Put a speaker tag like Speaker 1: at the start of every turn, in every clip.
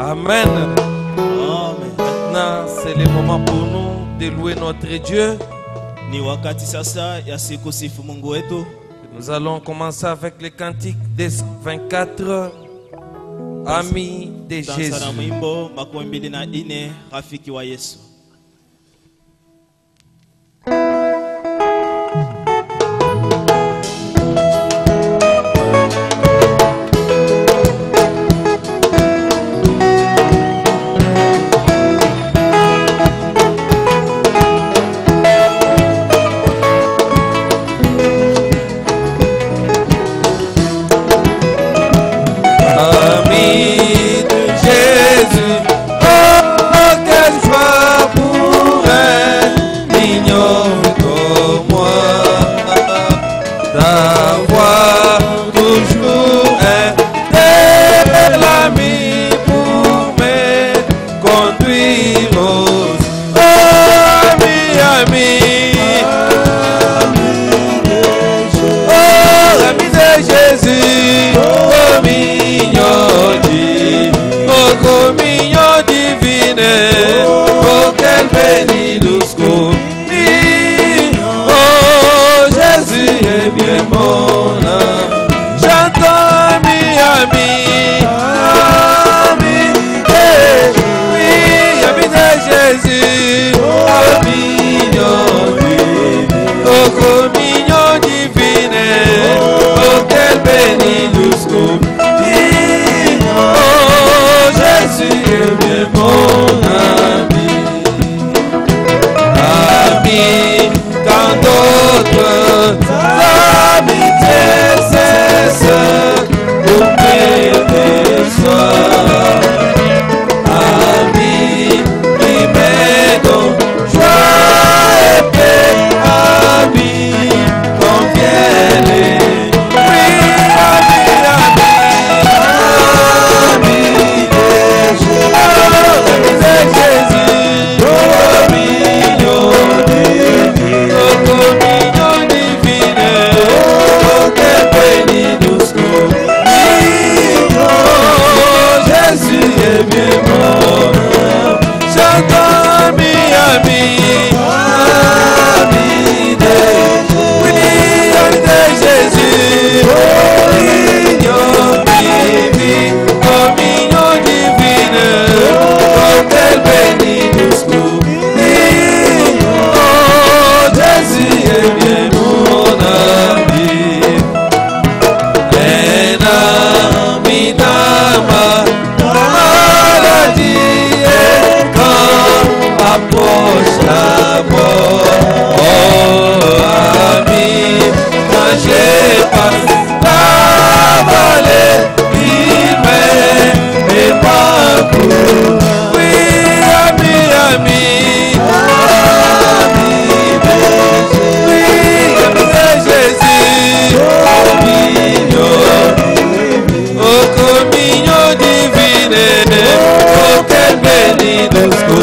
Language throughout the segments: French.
Speaker 1: Amen. Maintenant, c'est le moment pour nous de louer notre Dieu. Nous allons commencer avec le cantique des 24 amis de Jésus.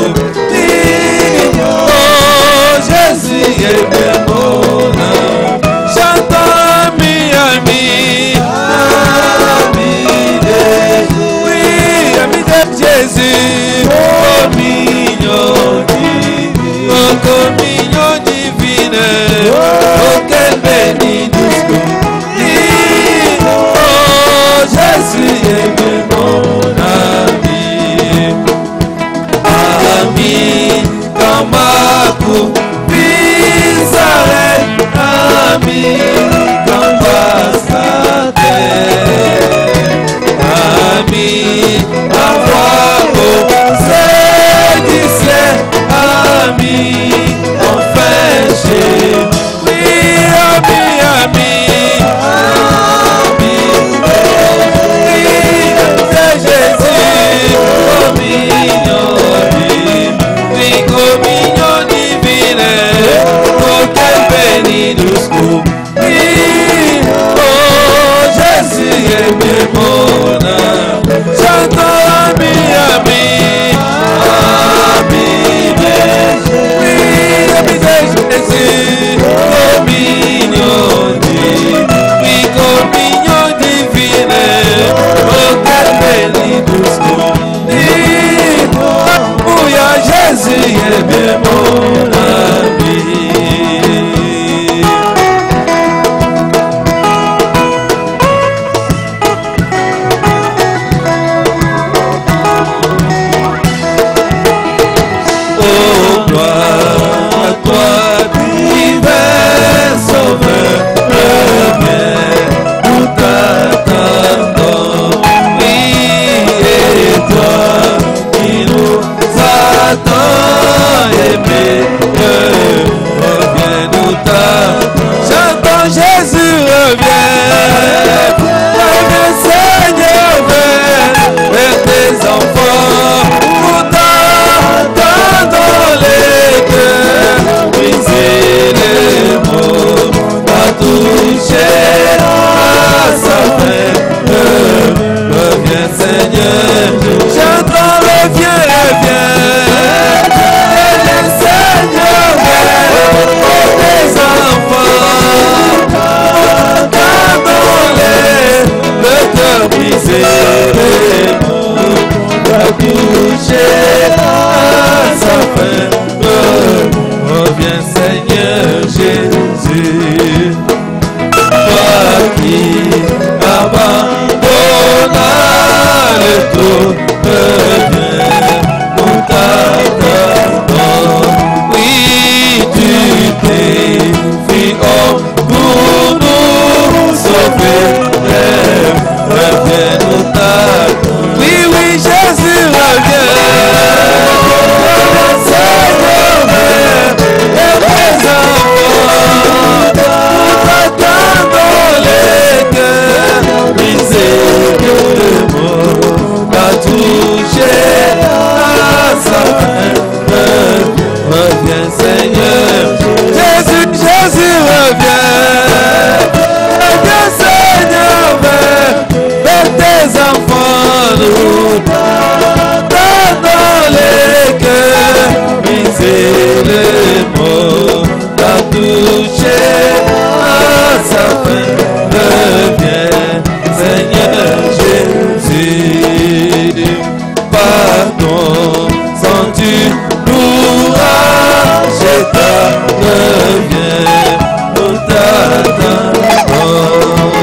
Speaker 2: Jésus est bien mon âme.
Speaker 1: reviens nous tard. J'entends Jésus revient. Reviens Seigneur, vers tes enfants. Pourtant dans les cœurs, briser les mots, pas toucher à sa fin. Reviens Seigneur, j'entends reviens, reviens. Reviens Seigneur, vers tes enfants. Pardonne-les, le cœur brisé, les mots, pas toucher à sa fin. Reviens Seigneur Jésus, toi qui abandonna le tout, reviens, nous t'attendons. Oui, tu t'es fait homme pour nous sauver, reviens, nous t'attendons. Oui, oui, Jésus revient. Reviens Seigneur, vers tes enfants. Nous t'attendons les cœurs brisés, le mot va toucher à sa fin. Reviens Seigneur, Jésus, Jésus revient. Reviens Seigneur, vers tes enfants. Nous t'attendons les cœurs brisés, le mot va toucher à sa fin. Reviens Seigneur Jésus, pardon, sans tu nous racheter, reviens, nous t'attendons.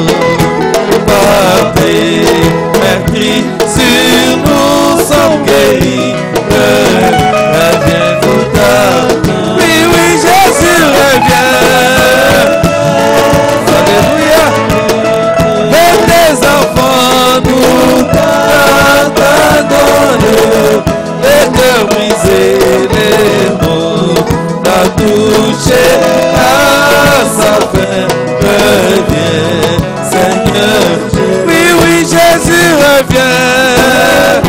Speaker 1: Pape, meurtri sur nous sommes guéris, reviens, nous t'attendons. Oui, oui, Jésus revient. Alléluia. Vers tes enfants, nous t'attendons. Les cœurs brisés, les mots, la touché à sa fin. Reviens, Seigneur. Oui, oui, Jésus revient.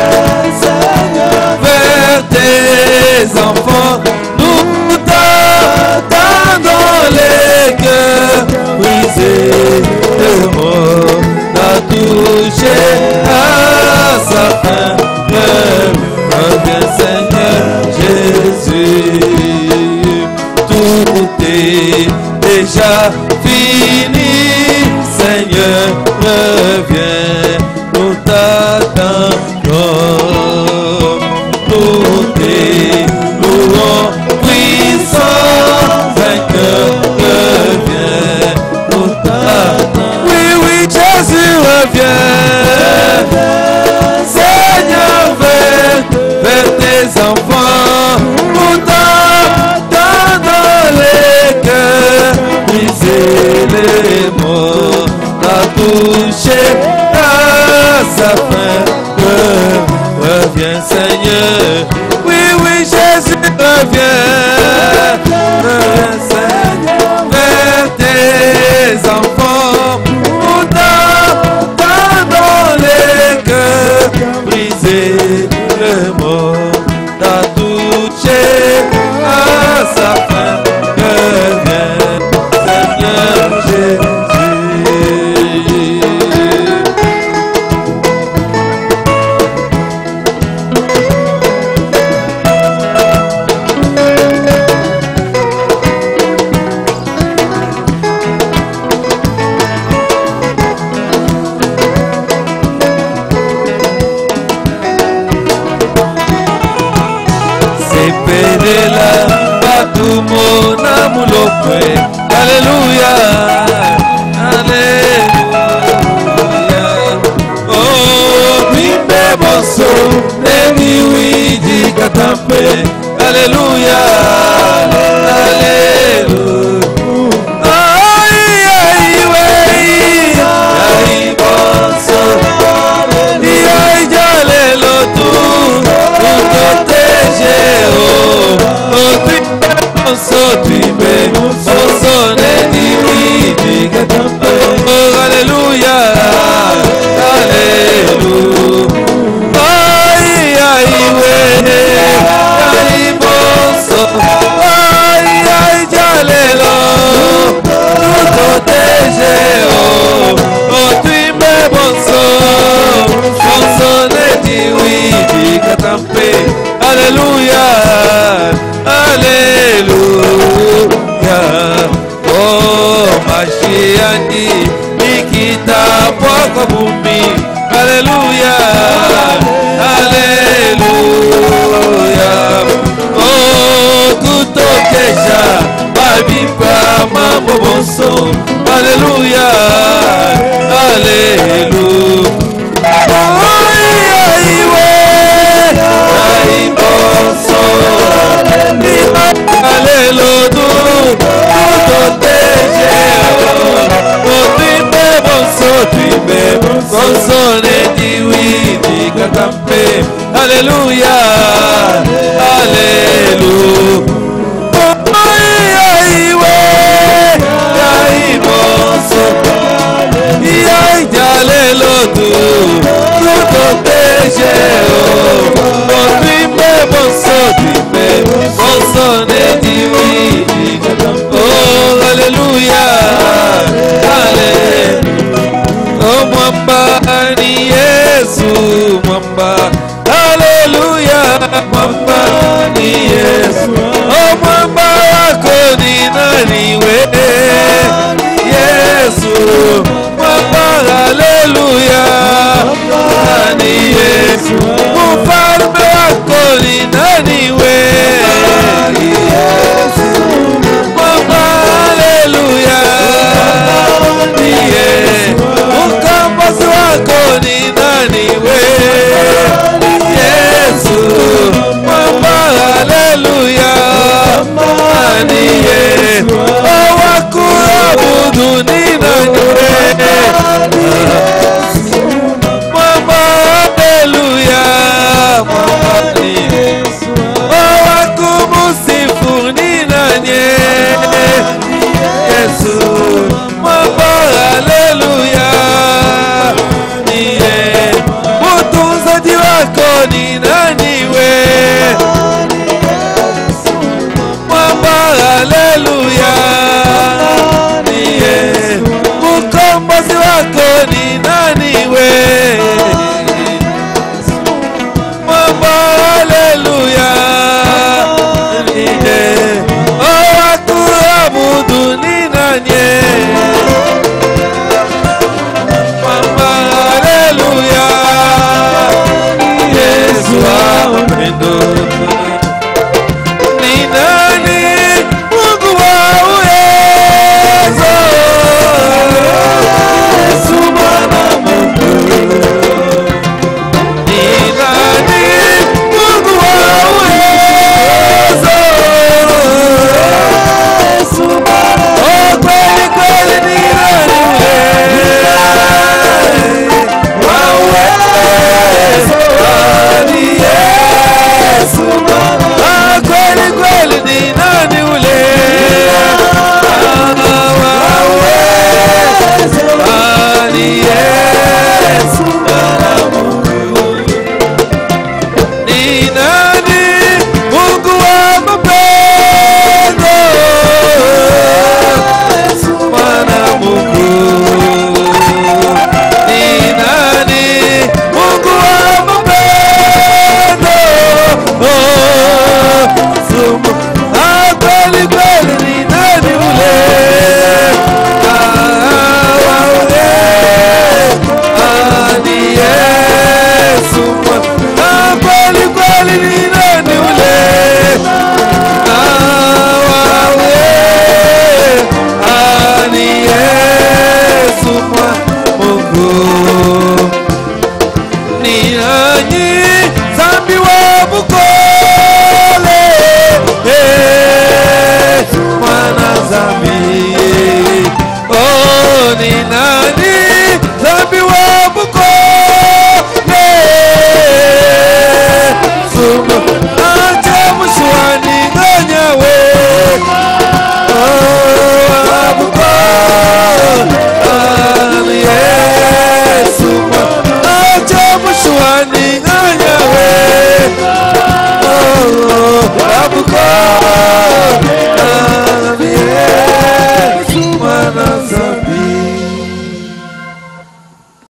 Speaker 1: Vers tes enfants, nous t'attendons. Les cœurs brisés, les mots, la touché à sa fin. Reviens Seigneur Jésus, tout est déjà fini. Seigneur, reviens, nous t'attendons. Tout est louant, puissant, vainqueur, reviens, nous t'attendons. Oui, oui, Jésus revient. Seigneur, vers tes enfants, nous t'attendons les cœurs brisés, les mots, la touché à sa fin. Reviens Seigneur, oui, oui, Jésus revient. Reviens Seigneur, vers tes enfants, nous t'attendons les cœurs brisés, le mot t'a touché à sa fin. Reviens Seigneur Jésus. Alléluia, Alléluia. Oh, bimbe bosso, nemi widi katampe. Alléluia, Alléluia. Aïe, aïe, aïe, aïe, bosso. Aïe, jalelo tu protéger, oh, oh. Alléluia, Alléluia. Oh, Alléluia, Alléluia. Oh, mwamba ni Yesu, mwamba. Alléluia, mwamba ni Yesu. Oh, mwamba wako ni nani wewe? Yesu, mwamba. Alléluia, ni Yesu. Mfalme wako ni nani wewe? Mwamba. Alléluia, ni Yesu. Mkombozi wako ni nani wewe? Yesu, mwamba. Alléluia, ni Yesu. Oh, wakuabudu ni nani wewe? Mwamba. Alléluia, mwamba ni Yesu. Oh, wakumusifu ni nani? Yesu, mwamba. Alléluia, ni Yesu. Utunzaji wako ni